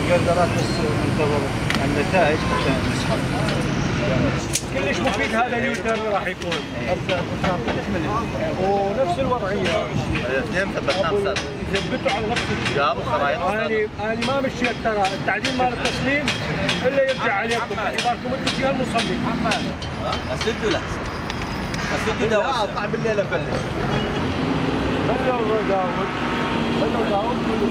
الجردرات بس ننتظر النتائج عشان نسحب. كلش مفيد هذا اليوتر راح يكون. ونفس الوضعيه. الاثنين ثبتناه استاذ. يثبتوا على نفس الشيء. جابوا خرائط. انا ما مشيت ترى التعديل مال التصميم الا يرجع عليكم باعتباركم انتم فيها المصمم. اسد ولا؟ اسد ولا؟ لا اطلع بالليل افلش. خلوا داود كل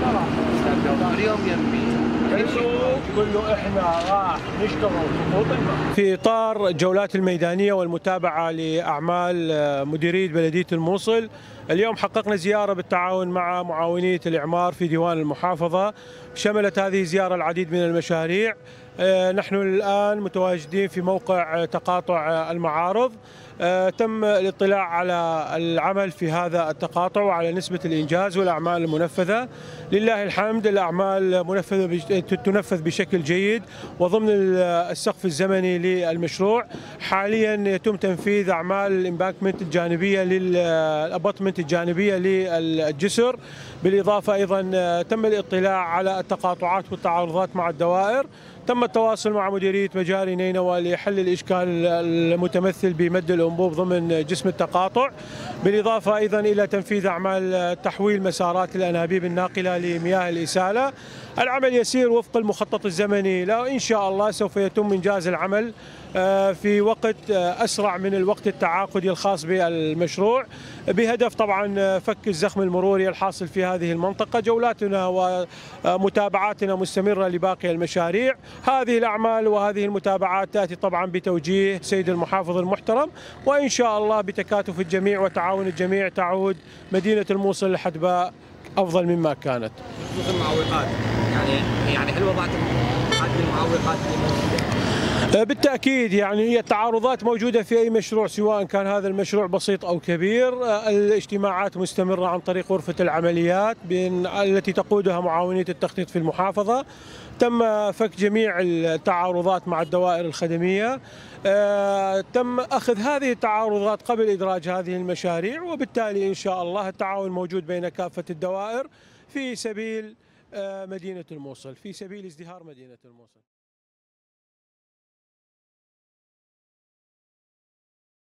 ترى اليوم يمي. قل له احنا راح نشتغل خطوط الماء. في اطار الجولات الميدانيه والمتابعه لاعمال مديريه بلديه الموصل، اليوم حققنا زياره بالتعاون مع معاونيه الاعمار في ديوان المحافظه، شملت هذه الزياره العديد من المشاريع. نحن الان متواجدين في موقع تقاطع المعارض. تم الاطلاع على العمل في هذا التقاطع وعلى نسبة الإنجاز والأعمال المنفذة. لله الحمد الأعمال تنفذ بشكل جيد وضمن السقف الزمني للمشروع. حاليا يتم تنفيذ أعمال الإمباكمنت الجانبية للأبطمنت الجانبية للجسر، بالإضافة أيضا تم الاطلاع على التقاطعات والتعارضات مع الدوائر. تم التواصل مع مديرية مجاري نينوى لحل الإشكال المتمثل بمد الأنبوب ضمن جسم التقاطع، بالإضافة أيضا إلى تنفيذ أعمال تحويل مسارات الأنابيب الناقلة لمياه الإسالة. العمل يسير وفق المخطط الزمني، لا إن شاء الله سوف يتم إنجاز العمل في وقت أسرع من الوقت التعاقدي الخاص بالمشروع، بهدف طبعا فك الزخم المروري الحاصل في هذه المنطقة. جولاتنا ومتابعاتنا مستمرة لباقي المشاريع. هذه الأعمال وهذه المتابعات تأتي طبعا بتوجيه سيد المحافظ المحترم، وإن شاء الله بتكاتف الجميع وتعاون الجميع تعود مدينة الموصل الحدباء أفضل مما كانت. بخصوص المعوقات، يعني هل وضعتم هذه المعوقات الموجودة؟ بالتأكيد يعني هي التعارضات موجودة في أي مشروع سواء كان هذا المشروع بسيط أو كبير. الاجتماعات مستمرة عن طريق غرفة العمليات التي تقودها معاونية التخطيط في المحافظة. تم فك جميع التعارضات مع الدوائر الخدمية. تم أخذ هذه التعارضات قبل إدراج هذه المشاريع، وبالتالي إن شاء الله التعاون موجود بين كافة الدوائر في سبيل مدينة الموصل، في سبيل ازدهار مدينة الموصل.